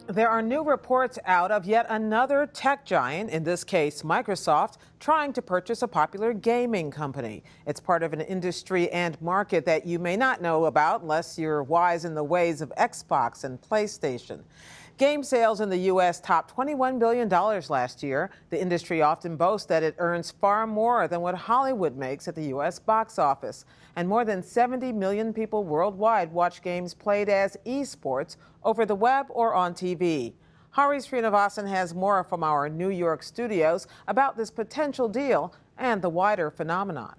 There are new reports out of yet another tech giant, in this case Microsoft, trying to purchase a popular gaming company. It's part of an industry and market that you may not know about unless you're wise in the ways of Xbox and PlayStation. Game sales in the U.S. topped $21 billion last year. The industry often boasts that it earns far more than what Hollywood makes at the U.S. box office. And more than 70 million people worldwide watch games played as esports over the web or on TV. Hari Sreenivasan has more from our New York studios about this potential deal and the wider phenomenon.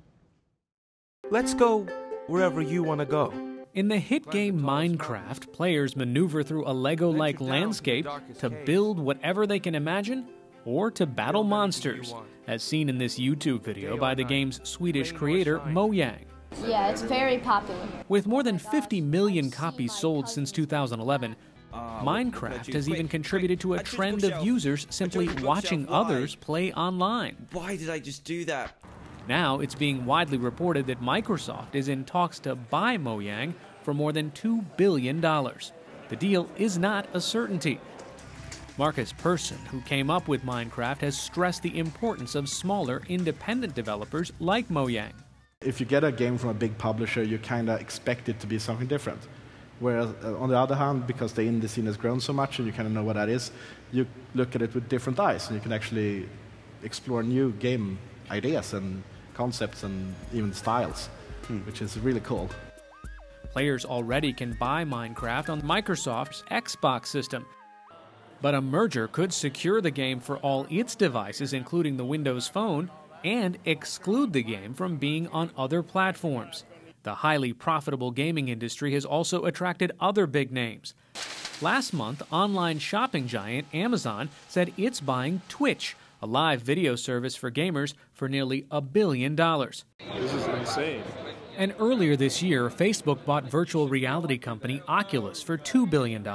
Let's go wherever you want to go. In the hit game Minecraft, players maneuver through a Lego-like landscape to build whatever they can imagine or to battle monsters, as seen in this YouTube video by the game's Swedish creator Mojang. Yeah, it's very popular. With more than 50 million copies sold since 2011, Minecraft has even contributed to a trend of users simply watching others play online. Why did I just do that? Now, it's being widely reported that Microsoft is in talks to buy Mojang for more than $2 billion. The deal is not a certainty. Marcus Persson, who came up with Minecraft, has stressed the importance of smaller, independent developers like Mojang. If you get a game from a big publisher, you kind of expect it to be something different. Whereas, on the other hand, because the indie scene has grown so much and you kind of know what that is, you look at it with different eyes and you can actually explore new game ideas and concepts and even styles, which is really cool. Players already can buy Minecraft on Microsoft's Xbox system. But a merger could secure the game for all its devices, including the Windows Phone, and exclude the game from being on other platforms. The highly profitable gaming industry has also attracted other big names. Last month, online shopping giant Amazon said it's buying Twitch, a live video service for gamers, for nearly $1 billion. This is insane. And earlier this year, Facebook bought virtual reality company Oculus for $2 billion.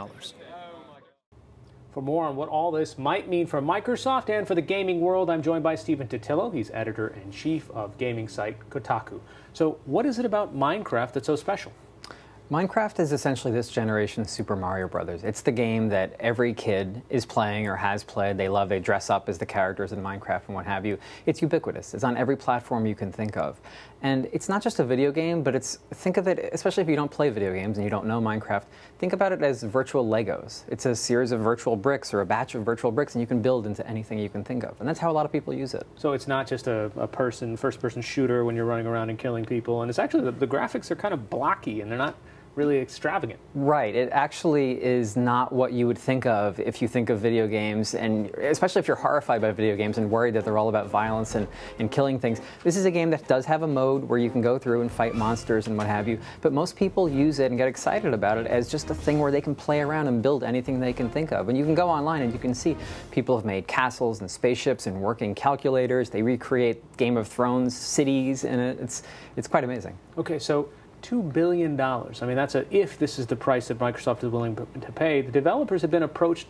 For more on what all this might mean for Microsoft and for the gaming world, I'm joined by Stephen Totilo. He's editor-in-chief of gaming site Kotaku. So what is it about Minecraft that's so special? Minecraft is essentially this generation's Super Mario Brothers. It's the game that every kid is playing or has played. They love, they dress up as the characters in Minecraft and what have you. It's ubiquitous. It's on every platform you can think of. And it's not just a video game, but think of it, especially if you don't play video games and you don't know Minecraft, think about it as virtual Legos. It's a series of virtual bricks or a batch of virtual bricks, and you can build into anything you can think of. And that's how a lot of people use it. So it's not just a first-person shooter when you're running around and killing people. And it's actually, the graphics are kind of blocky, and they're not really extravagant. Right. It actually is not what you would think of if you think of video games, and especially if you're horrified by video games and worried that they're all about violence and killing things. This is a game that does have a mode where you can go through and fight monsters and what have you, but most people use it and get excited about it as just a thing where they can play around and build anything they can think of. And you can go online and you can see people have made castles and spaceships and working calculators. They recreate Game of Thrones cities, and it's quite amazing. Okay, so $2 billion. I mean, if this is the price that Microsoft is willing to pay. The developers have been approached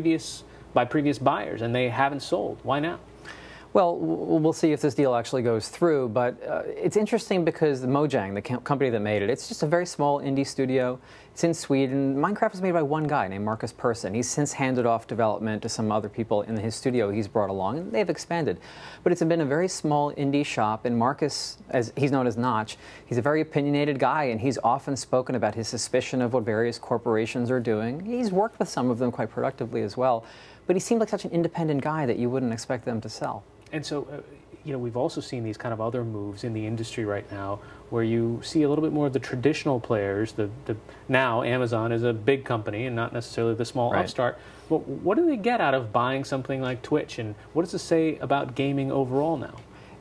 by previous buyers, and they haven't sold. Why now? Well, we'll see if this deal actually goes through, but it's interesting because Mojang, the company that made it, it's just a very small indie studio. It's in Sweden. Minecraft was made by one guy named Marcus Persson. He's since handed off development to some other people in his studio he's brought along, and they've expanded. But it's been a very small indie shop, and Marcus, as he's known as Notch, he's a very opinionated guy, and he's often spoken about his suspicion of what various corporations are doing. He's worked with some of them quite productively as well, but he seemed like such an independent guy that you wouldn't expect them to sell. And so, we've also seen these kind of other moves in the industry right now where you see a little bit more of the traditional players. Now, Amazon is a big company and not necessarily the small upstart. But what do they get out of buying something like Twitch? And what does it say about gaming overall now?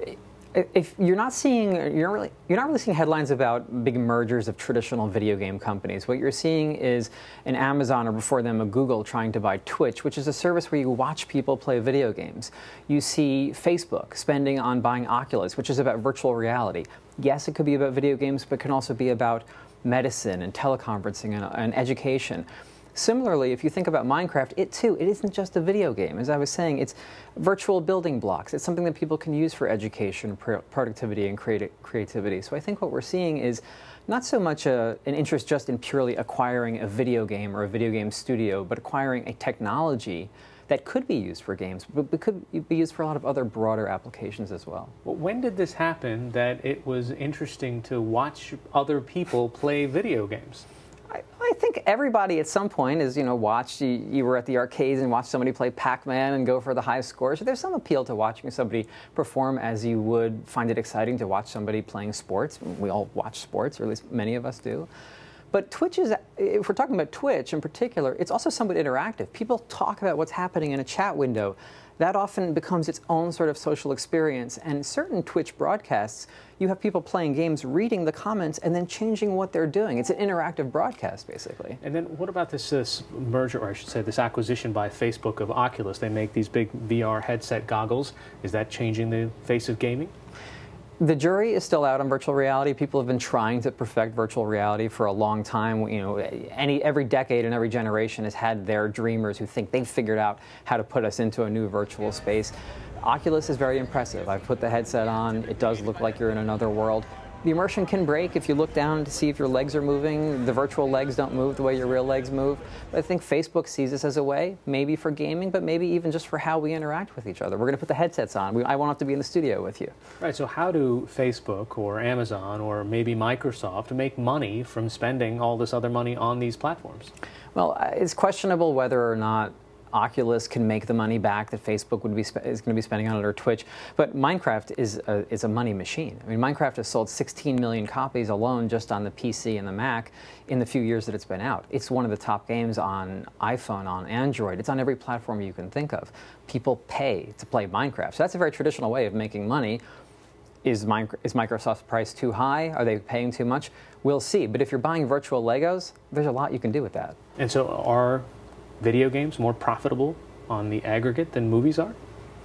If you're not really seeing headlines about big mergers of traditional video game companies. What you're seeing is an Amazon, or before them a Google, trying to buy Twitch, which is a service where you watch people play video games. You see Facebook spending on buying Oculus, which is about virtual reality. Yes, it could be about video games, but it can also be about medicine and teleconferencing and education. Similarly, if you think about Minecraft, it isn't just a video game. As I was saying, it's virtual building blocks. It's something that people can use for education, productivity, and creativity. So I think what we're seeing is not so much an interest just in purely acquiring a video game or a video game studio, but acquiring a technology that could be used for games, but could be used for a lot of other broader applications as well. Well, when did this happen that it was interesting to watch other people play video games? I think everybody at some point has, watched, you were at the arcades and watched somebody play Pac-Man and go for the high scores. So there's some appeal to watching somebody perform as you would find it exciting to watch somebody playing sports. We all watch sports, or at least many of us do. But Twitch is, if we're talking about Twitch in particular, it's also somewhat interactive. People talk about what's happening in a chat window. That often becomes its own sort of social experience. And certain Twitch broadcasts, you have people playing games, reading the comments, and then changing what they're doing. It's an interactive broadcast, basically. And then what about this merger, or I should say this acquisition by Facebook of Oculus? They make these big VR headset goggles. Is that changing the face of gaming? The jury is still out on virtual reality. People have been trying to perfect virtual reality for a long time. Every decade and every generation has had their dreamers who think they've figured out how to put us into a new virtual space. Oculus is very impressive. I've put the headset on. It does look like you're in another world. The immersion can break if you look down to see if your legs are moving. The virtual legs don't move the way your real legs move. But I think Facebook sees this as a way, maybe for gaming, but maybe even just for how we interact with each other. We're going to put the headsets on. I won't have to be in the studio with you. Right, so how do Facebook or Amazon or maybe Microsoft make money from spending all this other money on these platforms? Well, it's questionable whether or not Oculus can make the money back that Facebook is going to be spending on it, or Twitch. But Minecraft is a money machine. I mean, Minecraft has sold 16 million copies alone just on the PC and the Mac in the few years that it's been out. It's one of the top games on iPhone, on Android. It's on every platform you can think of. People pay to play Minecraft. So that's a very traditional way of making money. Is Microsoft's price too high? Are they paying too much? We'll see. But if you're buying virtual Legos, there's a lot you can do with that. And so are video games more profitable on the aggregate than movies are?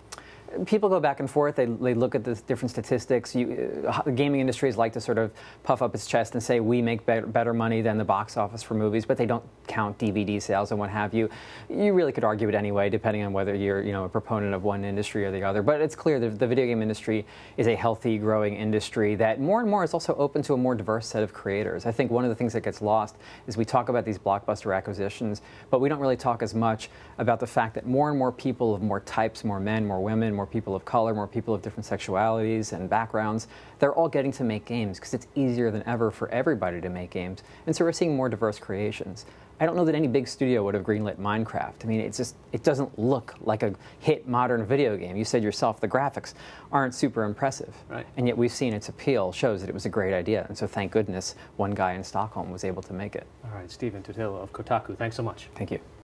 People go back and forth. They look at the different statistics. The gaming industries like to sort of puff up its chest and say we make better money than the box office for movies, but they don't count DVD sales and what have you. You really could argue it anyway, depending on whether you're a proponent of one industry or the other. But it's clear that the video game industry is a healthy, growing industry that more and more is also open to a more diverse set of creators. I think one of the things that gets lost is we talk about these blockbuster acquisitions, but we don't really talk as much about the fact that more and more people of more types, more men, more women, more people of color, more people of different sexualities and backgrounds, they're all getting to make games because it's easier than ever for everybody to make games. And so we're seeing more diverse creations. I don't know that any big studio would have greenlit Minecraft. I mean, it doesn't look like a hit modern video game. You said yourself the graphics aren't super impressive. Right. And yet we've seen its appeal shows that it was a great idea. And so thank goodness one guy in Stockholm was able to make it. All right, Stephen Totilo of Kotaku, thanks so much. Thank you.